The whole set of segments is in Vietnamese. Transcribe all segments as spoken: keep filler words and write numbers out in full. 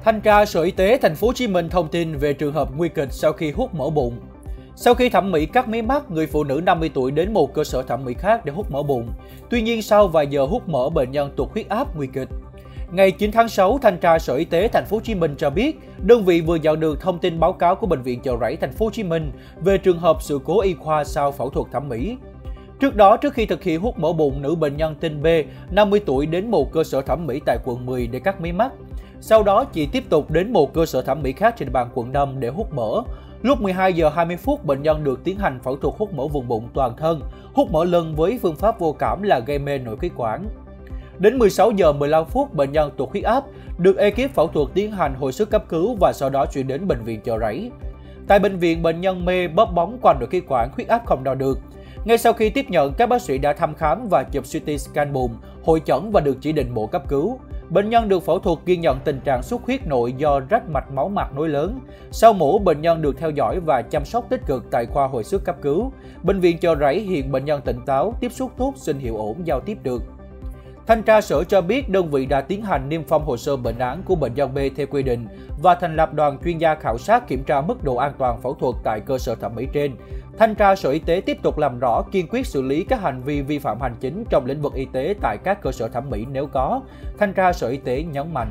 Thanh tra Sở Y tế Thành phố Hồ Chí Minh thông tin về trường hợp nguy kịch sau khi hút mỡ bụng. Sau khi thẩm mỹ cắt mí mắt, người phụ nữ năm mươi tuổi đến một cơ sở thẩm mỹ khác để hút mỡ bụng. Tuy nhiên, sau vài giờ hút mỡ, bệnh nhân tụt huyết áp nguy kịch. Ngày chín tháng sáu, Thanh tra Sở Y tế Thành phố Hồ Chí Minh cho biết, đơn vị vừa nhận được thông tin báo cáo của bệnh viện Chợ Rẫy Thành phố Hồ Chí Minh về trường hợp sự cố y khoa sau phẫu thuật thẩm mỹ. Trước đó, trước khi thực hiện hút mỡ bụng, nữ bệnh nhân tên B, năm mươi tuổi đến một cơ sở thẩm mỹ tại quận mười để cắt mí mắt. Sau đó, chị tiếp tục đến một cơ sở thẩm mỹ khác trên địa bàn quận năm để hút mỡ. Lúc mười hai giờ hai mươi phút, bệnh nhân được tiến hành phẫu thuật hút mỡ vùng bụng toàn thân, hút mỡ lưng với phương pháp vô cảm là gây mê nội khí quản. Đến mười sáu giờ mười lăm phút, bệnh nhân tụt huyết áp, được ekip phẫu thuật tiến hành hồi sức cấp cứu và sau đó chuyển đến bệnh viện Chợ Rẫy. Tại bệnh viện, bệnh nhân mê bóp bóng quanh nội khí quản, huyết áp không đo được. Ngay sau khi tiếp nhận, các bác sĩ đã thăm khám và chụp xê tê scan bụng, hội chẩn và được chỉ định mổ cấp cứu. Bệnh nhân được phẫu thuật ghi nhận tình trạng xuất huyết nội do rách mạch máu mạc nối lớn. Sau mổ, bệnh nhân được theo dõi và chăm sóc tích cực tại khoa hồi sức cấp cứu. Bệnh viện Chợ Rẫy hiện bệnh nhân tỉnh táo, tiếp xúc tốt, sinh hiệu ổn, giao tiếp được. Thanh tra Sở cho biết đơn vị đã tiến hành niêm phong hồ sơ bệnh án của bệnh nhân B theo quy định và thành lập đoàn chuyên gia khảo sát kiểm tra mức độ an toàn phẫu thuật tại cơ sở thẩm mỹ trên. Thanh tra Sở Y tế tiếp tục làm rõ, kiên quyết xử lý các hành vi vi phạm hành chính trong lĩnh vực y tế tại các cơ sở thẩm mỹ nếu có. Thanh tra Sở Y tế nhấn mạnh.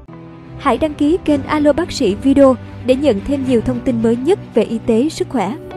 Hãy đăng ký kênh Alo Bác sĩ Video để nhận thêm nhiều thông tin mới nhất về y tế, sức khỏe.